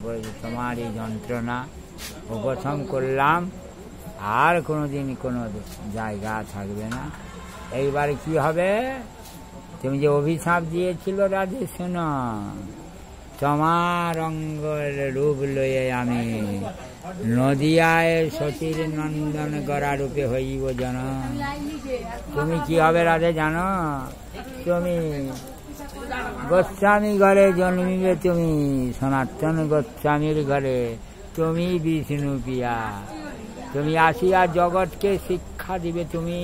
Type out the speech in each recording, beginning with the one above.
পড়েছে তোমার এই যন্ত্রণা উপশম করলাম, আর কোনোদিন কোনো জায়গা থাকবে না। এইবার কি হবে, তুমি যে অভিশাপ দিয়েছিল রাধে শোনো, তোমার অঙ্গের রূপ লয়ে আমি নদিয়ায় সতীর নন্দন গড়া রূপে হইব জন। তুমি কি হবে রাধে জানো, তুমি গোস্বামী ঘরে জন্মিবে, তুমি সনাতন গোস্বামীর ঘরে, তুমি বিষ্ণু পিয়া, তুমি আসিয়া জগৎকে শিক্ষা দিবে। তুমি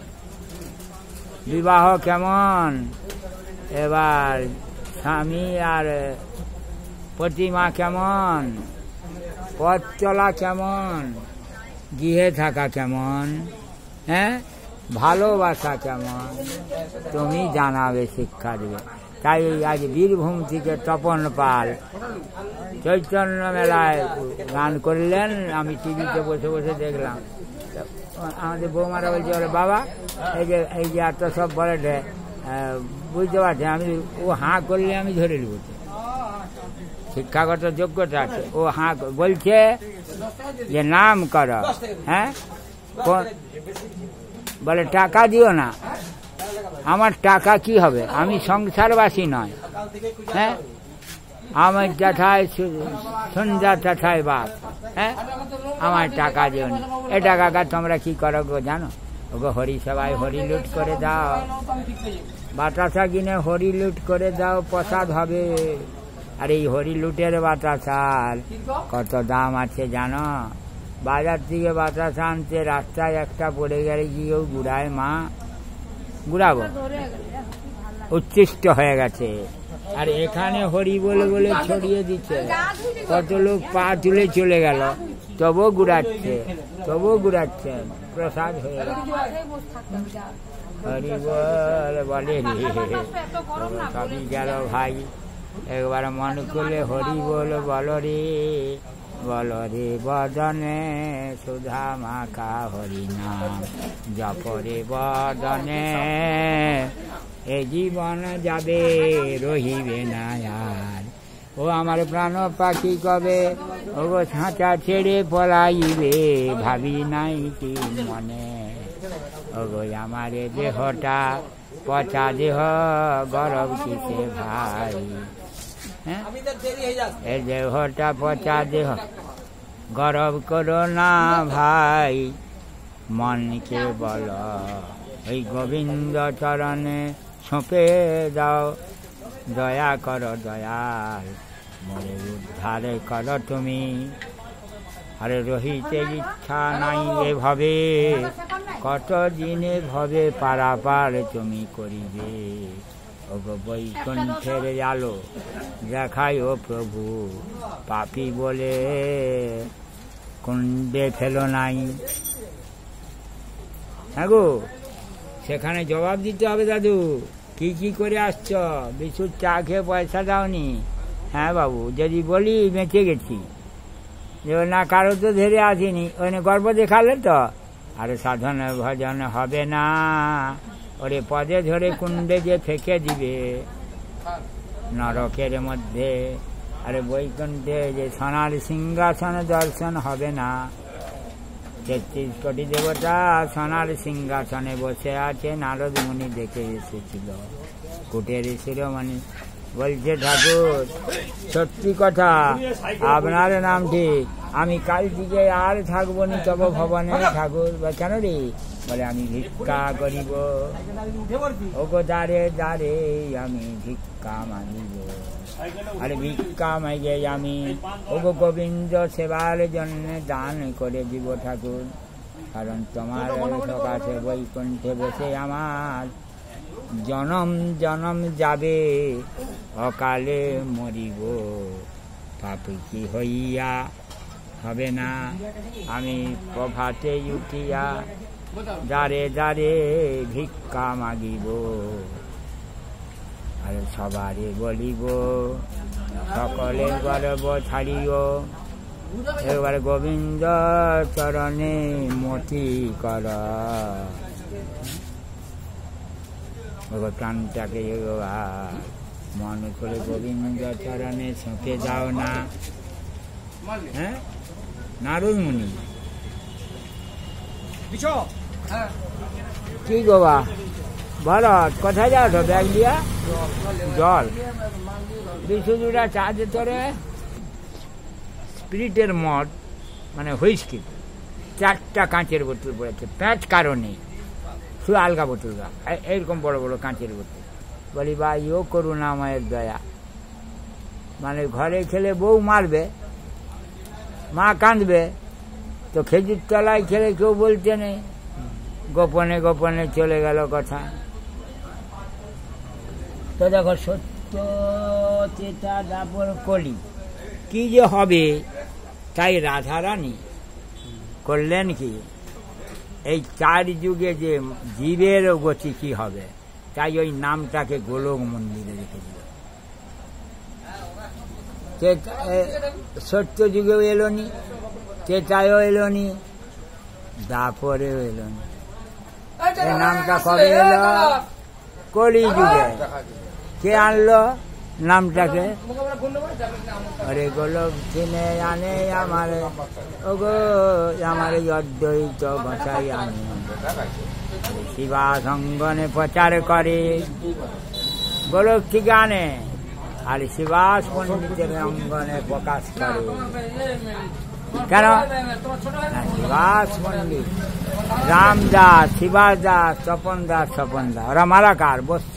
বিবাহ কেমন, এবার স্বামী আর প্রতিমা কেমন, পথ চলা কেমন, গৃহে থাকা কেমন, হ্যাঁ ভালোবাসা কেমন, তুমি জানাবে, শিক্ষা দেবে। তাই আজ বীরভূম থেকে তপন পাল চৈতন্য মেলায় গান করলেন, আমি টিভিতে বসে বসে দেখলাম। আমাদের বৌমারা বলছে, বলে বাবা এই যে এত সব বলে বুঝতে পারছি, আমি ও হাঁ করলে আমি ধরে নেব, শিক্ষাগত যোগ্যতা আছে। ও হাঁ বলছে যে নাম কর, হ্যাঁ বলে টাকা দিও না। আমার টাকা কি হবে, আমি সংসারবাসী নয়, হ্যাঁ আমার জ্যাঠায় সন্ধ্যা জ্যাঠায় বাপ, হ্যাঁ আমার টাকা দিও না। এ টাকা তোমরা কি করো গো জানো, ওগো হরি সবাই হরি লুট করে দাও, বাতাসা কিনে হরি লুট করে দাও, প্রসাদ হবে। আর এই হরি লুটের বাতাসার কত দাম আছে জানো, বাজার থেকে বাতাসা আনতে রাস্তায় একটা পড়ে গেলে গিয়েও গুড়ায়, মা গুড়াবো, উচ্ছিষ্ট হয়ে গেছে। আর এখানে হরি বলে বলে ছড়িয়ে দিচ্ছে, কত লোক পা তুলে চলে গেল, তবু গুড়াচ্ছে, তবু গুড়াচ্ছে, প্রসাদ হয়ে গেল। হরি বল বলে সবই গেল ভাই, একবার মন করলে হরি বল বলো রে বদনে সুধা মাখা হরি নাম জপরে বদনে, এ জীবন যাবে রহিবে না আর। ও আমার প্রাণ পাখি কবে ওগো ছাঁচা ছেড়ে পলাইবে, ভাবি নাই কি মনে, ওগো আমার দেহটা পচা দেহ গরব কিসে ভাই, হ্যাঁ এ দেহটা পচা দেহ গরব করো না ভাই, মনকে বল ওই গোবিন্দ চরণে সঁপে দাও, দয়া করো দয়াল মোরে উদ্ধার করো তুমি। আরে রহিতে ইচ্ছা নাই এভাবে, কত দিনে ভবে পারাপার তুমি করিবে, ওগো বৈকুণ্ঠের আলো দেখাই ও প্রভু, পাপী বলে কুণ্ডে ফেলো নাই। হ্যাঁ গো, সেখানে জবাব দিতে হবে, দাদু কি কি করে আসছ, বিশুর চা খেয়ে পয়সা দাওনি? হ্যাঁ বাবু, যদি বলি বেঁচে গেছি, যে না কারো তো ধরে আসিনি, ওখানে গর্ব দেখালে তো, আরে সাধন ভজন হবে না, ওরে পদে ধরে কুণ্ডে যে ফেঁকে দিবে নরকের মধ্যে। আরে বৈকুণ্ঠে যে সোনার সিংহাসন দর্শন হবে না, 33 কোটি দেবতা সোনার সিংহাসনে বসে আছে, নারদ মুনি দেখে এসেছিল, কুটের শিরোমণি বলছে ঠাকুর সত্যি কথা, আপনার নাম ঠিক, আমি কাল থেকে আর থাকবো নি তব ভবনে। ঠাকুর কেন রে, বলে আমি ভিক্ষা করিব, ওগো দ্বারে দ্বারে আমি ভিক্ষা মাগিব। আরে ভিক্ষা মাগে আমি ওগো গোবিন্দ সেবার জন্য দান করে দিব ঠাকুর, কারণ তোমার কাছে বৈকুণ্ঠে বসে আমার জনম জনম যাবে, অকালে মরিব, পাপী কি হইয়া হবে না আমি প্রভাতে উঠিয়া, দ্বারে দ্বারে ভিক্ষা মাগিব। আর সবারে বলিব সকলে গর্ব ছাড়িও, এবার গোবিন্দ চরণে মতি কর, প্রাণটাকে মন করে গোবিন্দ চরণে সঁপে যাও না। হ্যাঁ, নারদ মুনি। কি গোবা ভরত, কোথায় যাও তো ব্যাগ দিয়া? জল। বিশুদুরা চাঁদে তোরে স্পিরিটের মদ, মানে হুইস্কি, 4টা কাঁচের বোতল পড়েছে, প্যাঁচ কারো নেই, শুধু আলগা বোতল, এইরকম বড় বড় কাঁচের বোতল। বলি বা ইও করুণা মায়ের দয়া, মানে ঘরে খেলে বউ মারবে, মা কাঁদবে, তো খেজুর তলায় খেলে কেউ বলতে নেই, গোপনে গোপনে চলে গেল কথা। তো দেখো সত্য চেতা দাপর কলি কি যে হবে, তাই রাধারানী করলেন কি, এই 4 যুগে যে জীবের গতি কি হবে, তাই ওই নামটাকে গোলক মন্দিরে রেখে দিল। সত্য যুগেও এলোনি, চেতায়ও এলোনি, দাপরেও এলোনি। এই নামটা কবে এলো? কলি যুগে। কে আনলো নামটাকে? আরে গোলক চিনে আনে আমারে, ও গো আমারে অদ্বৈত ভাষাই আনে, শিবা সঙ্গনে প্রচার করে, গোলক ঠিক আনে, আর শিবাস পণ্ডিতের অঙ্গনে প্রকাশ করে। কেন? শিবাস পণ্ডিত, রামদাস, শিবাস দাস, স্বপন দাস, স্বপন দাস, ওরা মালাকার বস্য,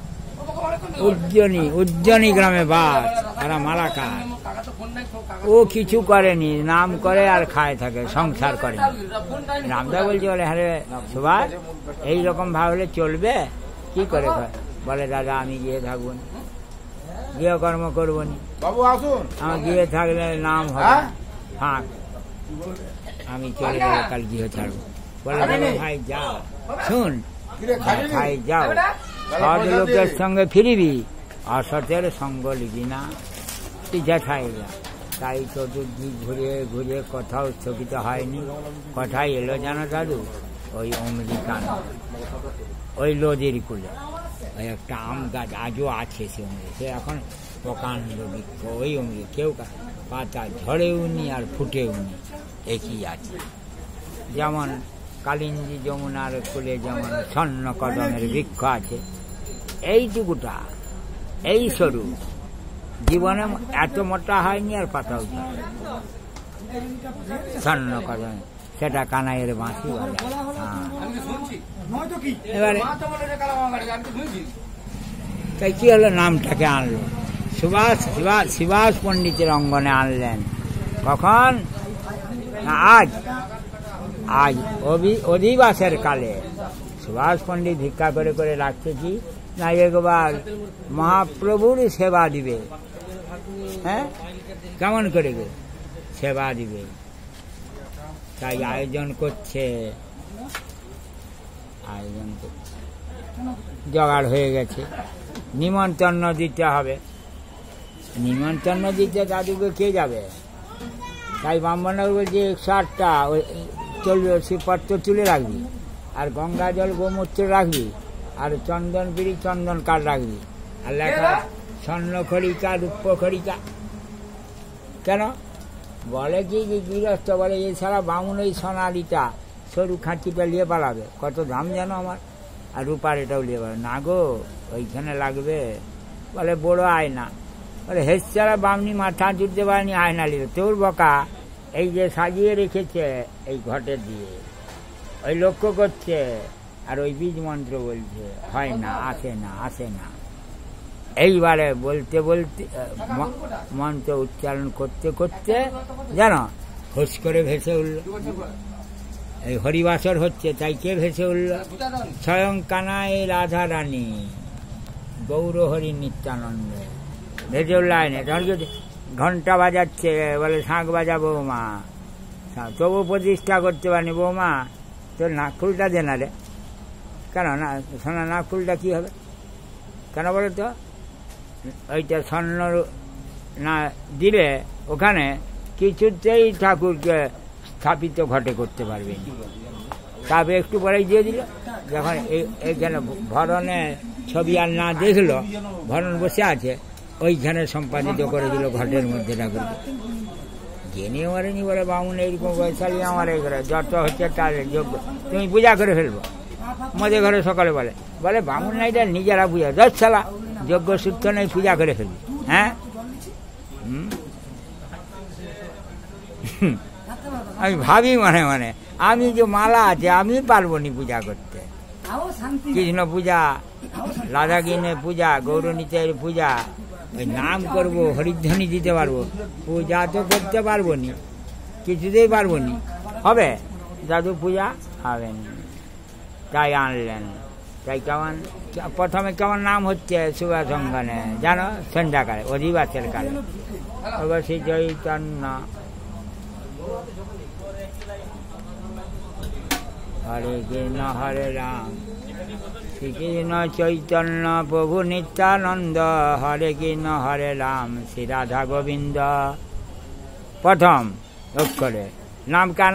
উজ্জয়নী গ্রামে বাস, ওরা মালাকার। ও কিছু করেনি, নাম করে আর খায় থাকে, সংসার করে। রামদা বলছে, বলে হ্যাঁ সুভাষ, এইরকম ভাবলে চলবে? কি করে? বলে দাদা আমি গিয়ে থাকবো না, গৃহকর্ম করবো নি, আমার গিয়ে থাকলে নাম হবে ফাঁক, আমি চলে যাবো, কাল গৃহ ছাড়বো। বলে ভাই যাও, শুন ভাই যাও, সৎ লোকের সঙ্গে ফিরিবি, অসতের সঙ্গ লিবি না, পিছা ছাইলা। তাই চতুর্দিক ঘুরে ঘুরে কোথাও স্থগিত হয়নি। কোথায় এলো জানো দাদু? ওই অমেরিকান, ওই নদীর কূলে ওই একটা আম গাছ আজও আছে, সে এখন প্রকাণ্ড বৃক্ষ। ওই অমৃত কেউ পাতা ঝরেও নি আর ফুটেও নি, একই আছে। যেমন কালিন্দী যমুনার কূলে যেমন স্বর্ণ কদমের বৃক্ষ আছে, এইটুকুটা, এই সরু, জীবনে এত মোটা হয়নি আর পাতাও স্বর্ণ কদম, সেটা কানাইয়ের বাঁশি বলে। এবারে তাই কি হলো, নামটাকে আনলো শিবাস পণ্ডিতের অঙ্গনে আনলেন। কখন? আজ অধিবাসের কালে সুভাষ পণ্ডিত ভিক্ষা করে করে রাখছে কি না, একবার মহাপ্রভুর সেবা দিবে। হ্যাঁ, কেমন করে সেবা দিবে, তাই আয়োজন করছে, জোগাড় হয়ে গেছে। নিমন্ত্রণ দিতে হবে, নিমন্ত্রণ দিতে দাদুকে কে যাবে? তাই ব্রাহ্মণরা বলছে 108টা চলবে, শিবপত্র তুলে রাখবি, আর গঙ্গা জল গোমূত্র রাখবি, আর চন্দন বিড়ি চন্দন কাঠ রাখবি, আর লেখা স্বর্ণ খড়িকা রূপ্য খড়িকা। কেন? বলে কি যে গৃহস্থ বলে এছাড়া বামুন ওই সোনালিটা সরু খাঁচিটা নিয়ে পালাবে, কত দাম যেন আমার, আর রূপার এটাও নিয়ে পালাবে না গো, ওইখানে লাগবে। বলে বড় আয়না, বলে হেসারা বামনি মাথা জুড়তে পারেনি, আয়না নিল। তোর বকা এই যে সাজিয়ে রেখেছে এই ঘটে দিয়ে, ওই লক্ষ্য করছে, আর ওই বীজ মন্ত্র বলছে, হয় না, আসে না, আসে না। এইবারে বলতে বলতে মন্ত্র উচ্চারণ করতে করতে জানো হুস করে ভেসে উঠল। এই হরিবাসর হচ্ছে, তাই কে ভেসে উঠল? স্বয়ং কানাই রাধা রানী গৌর হরি নিত্যানন্দ ভেসে উঠল আইনে। তখন ঘন্টা বাজাচ্ছে, বলে শাঁখ বাজা বৌমা, তবু প্রতিষ্ঠা করতে পারেনি। বৌমা তোর নাকফুলটা দে না রে। কেন না সোনা নাকফুলটা কি হবে? কেন বলো তো? ওইটা স্বর্ণ না দিলে ওখানে কিছুতেই ঠাকুরকে স্থাপিত ঘটে করতে পারবে। তারপরে একটু পরেই দিয়ে দিল, যখন এইখানে ভরণে ছবি আর না দেখলো, ভরণ বসে আছে, ওইখানে সম্পাদিত করে দিল ঘটের মধ্যে ঠাকুরকে। জেনে মারেনি বলে বামুন এইরকম বৈশালী আমার এই ঘরে যত হচ্ছে তার যোগ্য তুমি পূজা করে ফেলবো। মধ্যে ঘরে সকালে বলে বলে বামুন নাইটা নিজেরা পূজা 10 সালা যোগ্য সূত্র নেই পূজা করে ফেলবি। হ্যাঁ আমি ভাবি মনে মনে আমি যে মালা আছে আমি পারবো নি পূজা করতে। কৃষ্ণ পূজা, রাধাকৃষ্ণ পূজা, গৌরনীতের পূজা, ওই নাম করবো, হরিধ্বনি দিতে পারবো, পূজা তো করতে পারবো নি, কিছুতেই পারবো নি। হবে দাদু পূজা হবে না, তাই আনলেন। তাই কেমন প্রথমে কেমন নাম হচ্ছে শুভাসঙ্গনে জানো, সন্ধ্যাকালে অধিবাসের কালে অবশ্যই চৈতন্য হরে কৃষ্ণ হরে রাম শ্রীকৃষ্ণ চৈতন্য প্রভু নিত্যানন্দ হরে কৃষ্ণ হরে রাম শ্রী রাধা গোবিন্দ। প্রথম অক্ষরে নাম কান